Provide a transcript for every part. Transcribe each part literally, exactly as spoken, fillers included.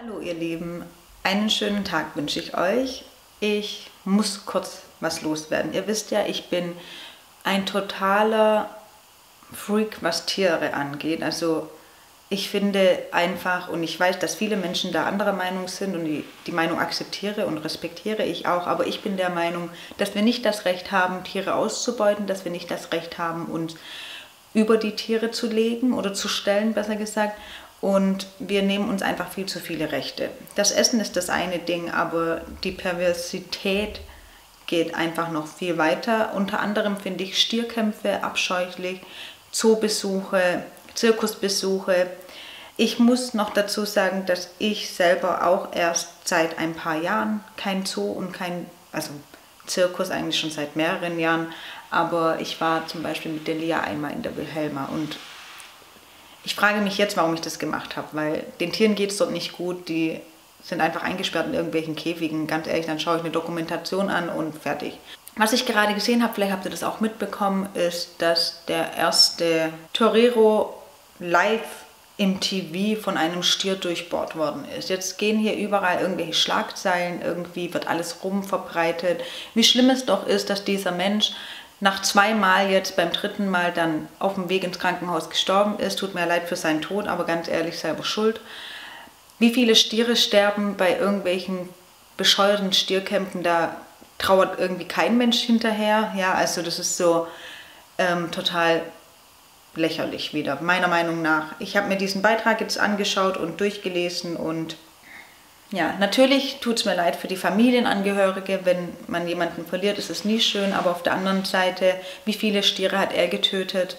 Hallo ihr Lieben, einen schönen Tag wünsche ich euch. Ich muss kurz was loswerden. Ihr wisst ja, ich bin ein totaler Freak, was Tiere angeht. Also ich finde einfach, und ich weiß, dass viele Menschen da anderer Meinung sind und die, die Meinung akzeptiere und respektiere ich auch, aber ich bin der Meinung, dass wir nicht das Recht haben, Tiere auszubeuten, dass wir nicht das Recht haben, uns über die Tiere zu legen oder zu stellen, besser gesagt. Und wir nehmen uns einfach viel zu viele Rechte. Das Essen ist das eine Ding, aber die Perversität geht einfach noch viel weiter. Unter anderem finde ich Stierkämpfe abscheulich, Zoobesuche, Zirkusbesuche. Ich muss noch dazu sagen, dass ich selber auch erst seit ein paar Jahren kein Zoo und kein, also Zirkus eigentlich schon seit mehreren Jahren, aber ich war zum Beispiel mit der Lia einmal in der Wilhelma und ich frage mich jetzt, warum ich das gemacht habe, weil den Tieren geht es dort nicht gut, die sind einfach eingesperrt in irgendwelchen Käfigen. Ganz ehrlich, dann schaue ich eine Dokumentation an und fertig. Was ich gerade gesehen habe, vielleicht habt ihr das auch mitbekommen, ist, dass der erste Torero live im T V von einem Stier durchbohrt worden ist. Jetzt gehen hier überall irgendwelche Schlagzeilen, irgendwie wird alles rumverbreitet. Wie schlimm es doch ist, dass dieser Mensch nach zweimal jetzt beim dritten Mal dann auf dem Weg ins Krankenhaus gestorben ist. Tut mir leid für seinen Tod, aber ganz ehrlich, selber schuld. Wie viele Stiere sterben bei irgendwelchen bescheuerten Stierkämpfen, da trauert irgendwie kein Mensch hinterher. Ja, also das ist so ähm, total lächerlich wieder, meiner Meinung nach. Ich habe mir diesen Beitrag jetzt angeschaut und durchgelesen und ja, natürlich tut es mir leid für die Familienangehörige, wenn man jemanden verliert, ist es nie schön, aber auf der anderen Seite, wie viele Stiere hat er getötet?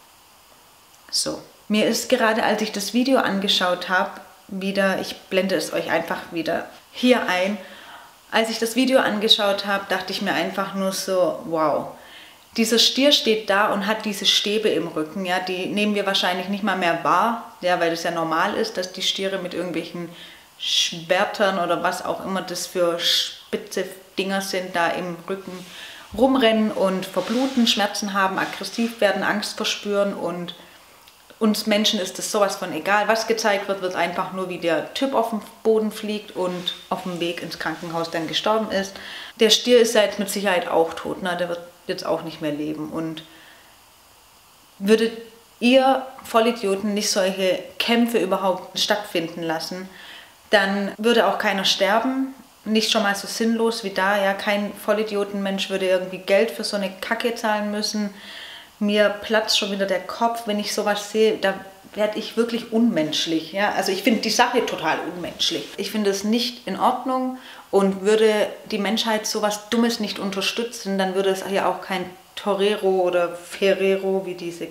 So, mir ist gerade, als ich das Video angeschaut habe, wieder, ich blende es euch einfach wieder hier ein, als ich das Video angeschaut habe, dachte ich mir einfach nur so, wow, dieser Stier steht da und hat diese Stäbe im Rücken, ja, die nehmen wir wahrscheinlich nicht mal mehr wahr, ja, weil es ja normal ist, dass die Stiere mit irgendwelchen Schwertern oder was auch immer das für spitze Dinger sind, da im Rücken rumrennen und verbluten, Schmerzen haben, aggressiv werden, Angst verspüren und uns Menschen ist es sowas von egal. Was gezeigt wird, wird einfach nur, wie der Typ auf dem Boden fliegt und auf dem Weg ins Krankenhaus dann gestorben ist. Der Stier ist ja jetzt mit Sicherheit auch tot, ne? Der wird jetzt auch nicht mehr leben. Und würdet ihr Vollidioten nicht solche Kämpfe überhaupt stattfinden lassen, dann würde auch keiner sterben, nicht schon mal so sinnlos wie da, ja, kein Vollidiotenmensch würde irgendwie Geld für so eine Kacke zahlen müssen. Mir platzt schon wieder der Kopf, wenn ich sowas sehe, da werde ich wirklich unmenschlich, ja, also ich finde die Sache total unmenschlich. Ich finde es nicht in Ordnung und würde die Menschheit sowas Dummes nicht unterstützen, dann würde es ja auch kein Torero oder Ferrero, wie diese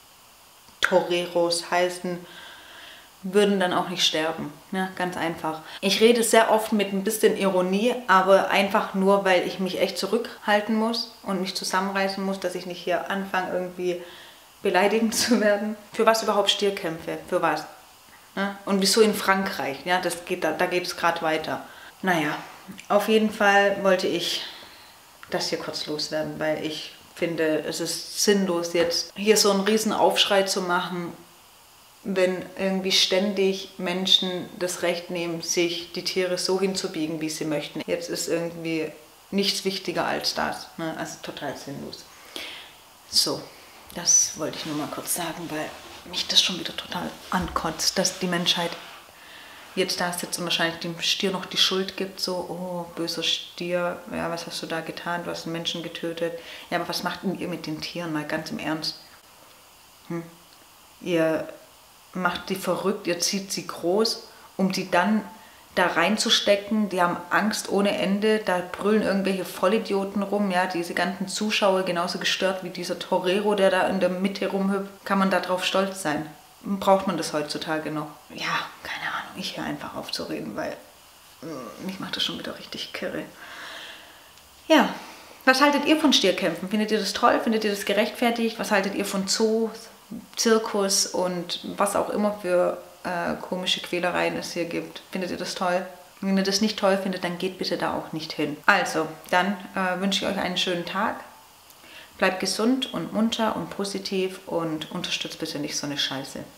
Toreros heißen, würden dann auch nicht sterben. Ja, ganz einfach. Ich rede sehr oft mit ein bisschen Ironie, aber einfach nur, weil ich mich echt zurückhalten muss und mich zusammenreißen muss, dass ich nicht hier anfange, irgendwie beleidigend zu werden. Für was überhaupt Stierkämpfe? Für was? Ja? Und wieso in Frankreich? Ja, das geht, da, da geht es gerade weiter. Naja, auf jeden Fall wollte ich das hier kurz loswerden, weil ich finde, es ist sinnlos, jetzt hier so einen riesen Aufschrei zu machen, wenn irgendwie ständig Menschen das Recht nehmen, sich die Tiere so hinzubiegen, wie sie möchten. Jetzt ist irgendwie nichts wichtiger als das. Ne? Also total sinnlos. So, das wollte ich nur mal kurz sagen, weil mich das schon wieder total ankotzt, dass die Menschheit jetzt da sitzt und wahrscheinlich dem Stier noch die Schuld gibt. So, oh, böser Stier, ja, was hast du da getan? Du hast einen Menschen getötet. Ja, aber was macht denn ihr mit den Tieren? Mal ganz im Ernst. Hm? Ihr macht die verrückt, ihr zieht sie groß, um die dann da reinzustecken. Die haben Angst ohne Ende, da brüllen irgendwelche Vollidioten rum, ja, diese ganzen Zuschauer genauso gestört wie dieser Torero, der da in der Mitte rumhüpft. Kann man darauf stolz sein? Braucht man das heutzutage noch? Ja, keine Ahnung, ich höre einfach auf zu reden, weil äh, mich macht das schon wieder richtig kirre. Ja, was haltet ihr von Stierkämpfen? Findet ihr das toll? Findet ihr das gerechtfertigt? Was haltet ihr von Zoos, Zirkus und was auch immer für äh, komische Quälereien es hier gibt? Findet ihr das toll? Wenn ihr das nicht toll findet, dann geht bitte da auch nicht hin. Also, dann äh, wünsche ich euch einen schönen Tag. Bleibt gesund und munter und positiv und unterstützt bitte nicht so eine Scheiße.